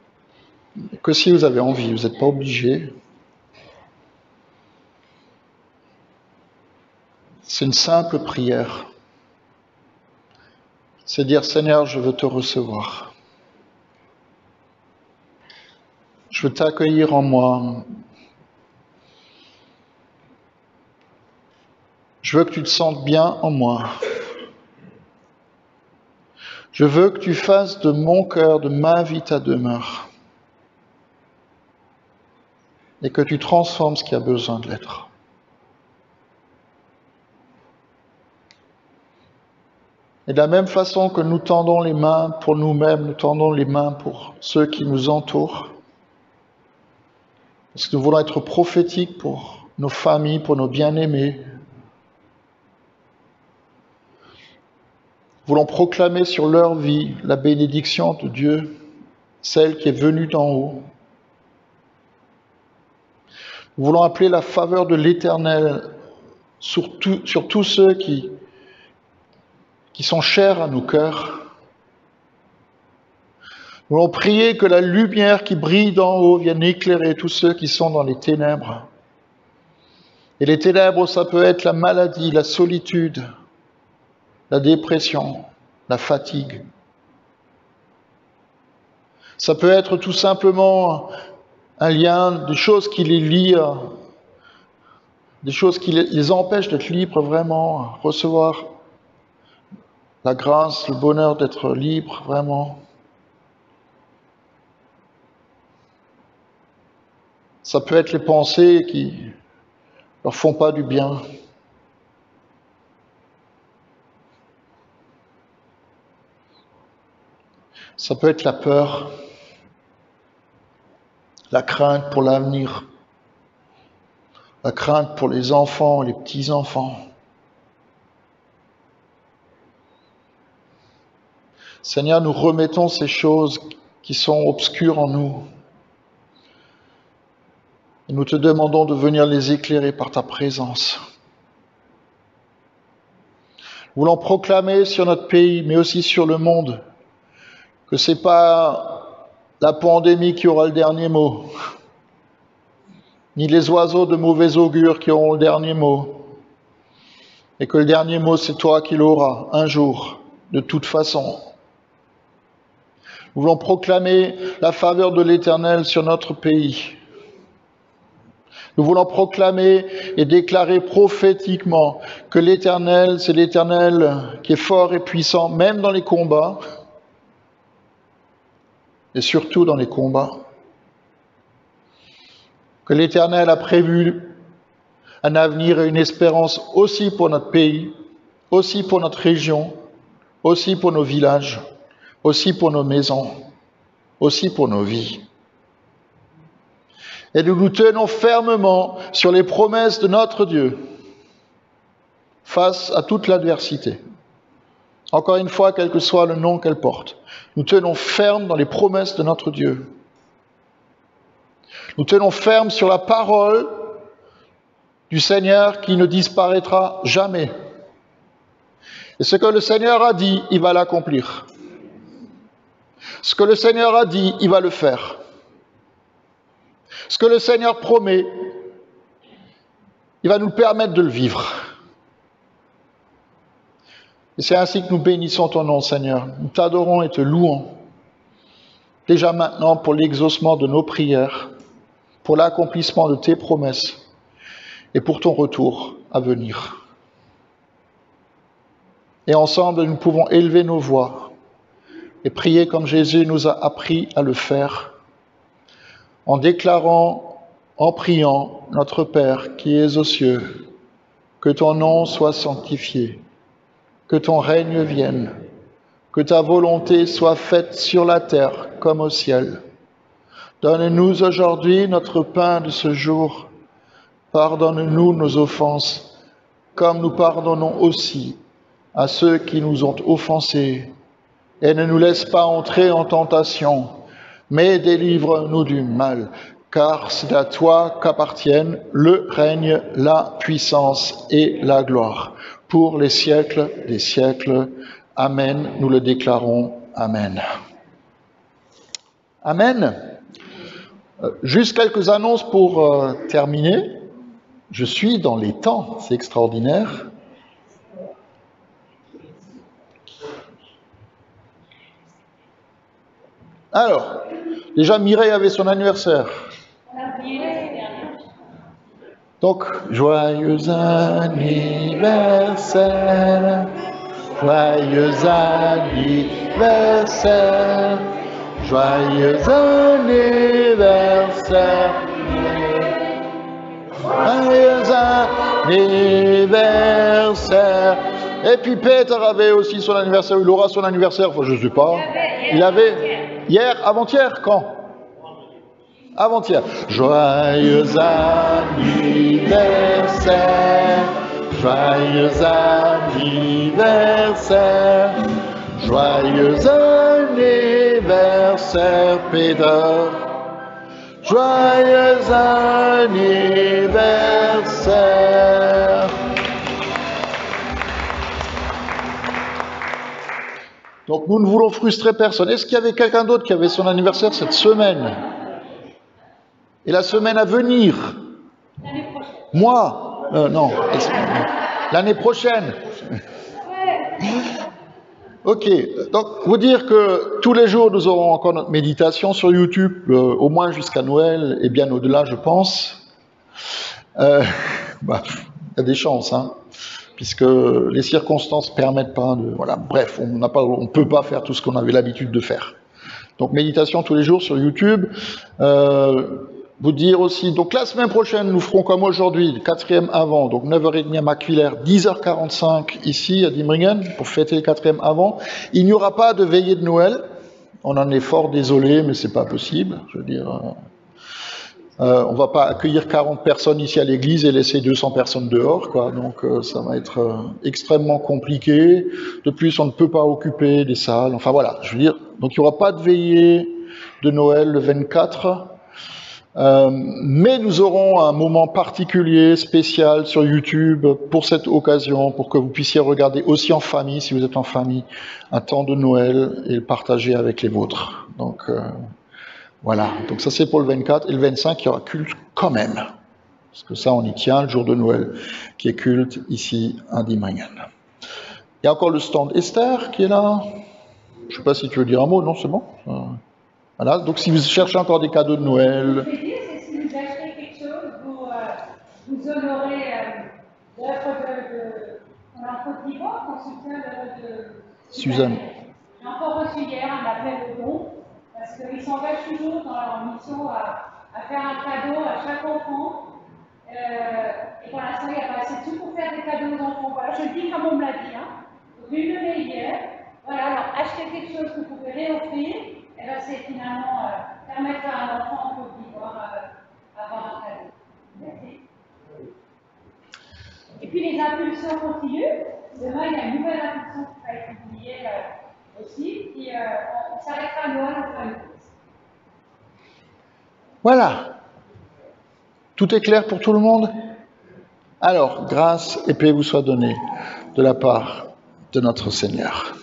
que si vous avez envie, vous n'êtes pas obligé. C'est une simple prière. C'est dire, Seigneur, je veux te recevoir. Je veux t'accueillir en moi. Je veux que tu te sentes bien en moi. Je veux que tu fasses de mon cœur, de ma vie, ta demeure. Et que tu transformes ce qui a besoin de l'être. Et de la même façon que nous tendons les mains pour nous-mêmes, nous tendons les mains pour ceux qui nous entourent. Parce que nous voulons être prophétiques pour nos familles, pour nos bien-aimés. Nous voulons proclamer sur leur vie la bénédiction de Dieu, celle qui est venue d'en haut. Nous voulons appeler la faveur de l'Éternel sur tous ceux qui sont chers à nos cœurs. Nous voulons prier que la lumière qui brille d'en haut vienne éclairer tous ceux qui sont dans les ténèbres. Et les ténèbres, ça peut être la maladie, la solitude, la dépression, la fatigue. Ça peut être tout simplement un lien, des choses qui les lient, des choses qui les empêchent d'être libres vraiment, recevoir la grâce, le bonheur d'être libre vraiment. Ça peut être les pensées qui leur font pas du bien. Ça peut être la peur, la crainte pour l'avenir, la crainte pour les enfants, les petits-enfants. Seigneur, nous remettons ces choses qui sont obscures en nous. Et nous te demandons de venir les éclairer par ta présence. Nous voulons proclamer sur notre pays, mais aussi sur le monde, que ce n'est pas la pandémie qui aura le dernier mot, ni les oiseaux de mauvais augure qui auront le dernier mot, et que le dernier mot, c'est toi qui l'auras un jour, de toute façon. Nous voulons proclamer la faveur de l'Éternel sur notre pays. Nous voulons proclamer et déclarer prophétiquement que l'Éternel, c'est l'Éternel qui est fort et puissant, même dans les combats, et surtout dans les combats. Que l'Éternel a prévu un avenir et une espérance aussi pour notre pays, aussi pour notre région, aussi pour nos villages, aussi pour nos maisons, aussi pour nos vies. Et nous nous tenons fermement sur les promesses de notre Dieu face à toute l'adversité. Encore une fois, quel que soit le nom qu'elle porte, nous tenons ferme dans les promesses de notre Dieu. Nous tenons ferme sur la parole du Seigneur qui ne disparaîtra jamais. Et ce que le Seigneur a dit, il va l'accomplir. Ce que le Seigneur a dit, il va le faire. Ce que le Seigneur promet, il va nous permettre de le vivre. Et c'est ainsi que nous bénissons ton nom, Seigneur. Nous t'adorons et te louons. Déjà maintenant pour l'exaucement de nos prières, pour l'accomplissement de tes promesses et pour ton retour à venir. Et ensemble, nous pouvons élever nos voix et prier comme Jésus nous a appris à le faire, en déclarant, en priant, notre Père qui es aux cieux, que ton nom soit sanctifié, que ton règne vienne, que ta volonté soit faite sur la terre comme au ciel. Donne-nous aujourd'hui notre pain de ce jour. Pardonne-nous nos offenses, comme nous pardonnons aussi à ceux qui nous ont offensés. Et ne nous laisse pas entrer en tentation, mais délivre-nous du mal, car c'est à toi qu'appartiennent le règne, la puissance et la gloire, pour les siècles des siècles. Amen, nous le déclarons. Amen. Amen. Juste quelques annonces pour terminer. Je suis dans les temps, c'est extraordinaire. Alors, déjà Mireille avait son anniversaire. Donc, joyeux anniversaire, joyeux anniversaire, joyeux anniversaire, joyeux anniversaire. Et puis Peter avait aussi son anniversaire, il aura son anniversaire, enfin je ne sais pas. Il avait hier, avant-hier, quand? Avant-hier. Joyeux anniversaire, joyeux anniversaire, joyeux anniversaire, Peter. Joyeux anniversaire. Donc nous ne voulons frustrer personne. Est-ce qu'il y avait quelqu'un d'autre qui avait son anniversaire cette semaine? Et la semaine à venir? L'année prochaine. Moi? Non. L'année prochaine. Ok. Donc vous dire que tous les jours nous aurons encore notre méditation sur YouTube, au moins jusqu'à Noël et bien au-delà, je pense. Il y a des chances, hein, puisque les circonstances permettent pas de. Voilà. Bref, on ne peut pas faire tout ce qu'on avait l'habitude de faire. Donc méditation tous les jours sur YouTube. vous dire aussi, donc la semaine prochaine, nous ferons comme aujourd'hui, le 4e avant, donc 9h30 à Macquiller, 10h45 ici à Diemringen, pour fêter le 4e avant. Il n'y aura pas de veillée de Noël. On en est fort désolé, mais c'est pas possible. Je veux dire, on va pas accueillir 40 personnes ici à l'église et laisser 200 personnes dehors, quoi. Donc ça va être extrêmement compliqué. De plus, on ne peut pas occuper des salles. Enfin voilà, je veux dire, donc il n'y aura pas de veillée de Noël le 24. Mais nous aurons un moment particulier, spécial sur YouTube pour cette occasion, pour que vous puissiez regarder aussi en famille, si vous êtes en famille, un temps de Noël et le partager avec les vôtres. Donc voilà, donc ça c'est pour le 24. Et le 25, il y aura culte quand même, parce que ça on y tient, le jour de Noël, qui est culte ici à Diemringen. Il y a encore le stand Esther qui est là. Je ne sais pas si tu veux dire un mot, non, c'est bon. Voilà, donc si vous cherchez encore des cadeaux de Noël... Ce que je veux dire, c'est que si vous achetez quelque chose, vous honorez l'œuvre de Côte d'Ivoire, qu'on soutient l'œuvre de Suzanne. J'ai encore reçu hier un appel au don, parce qu'ils s'engagent toujours dans leur mission à faire un cadeau à chaque enfant. Et pour l'instant, il n'y a pas assez de tout pour faire des cadeaux aux enfants. Voilà, je le dis comme on me l'a dit. Hein. Donc, une levée hier. Voilà, alors achetez quelque chose que vous pouvez réoffrir. Et bien, c'est finalement permettre à un enfant en Côte d'Ivoire avoir un cadeau. Merci. Et puis les impulsions continuent. Demain, il y a une nouvelle impulsion qui va être publiée aussi. Puis on s'arrêtera à Noël au fin de course. Voilà. Tout est clair pour tout le monde? Alors, grâce et paix vous soient données de la part de notre Seigneur.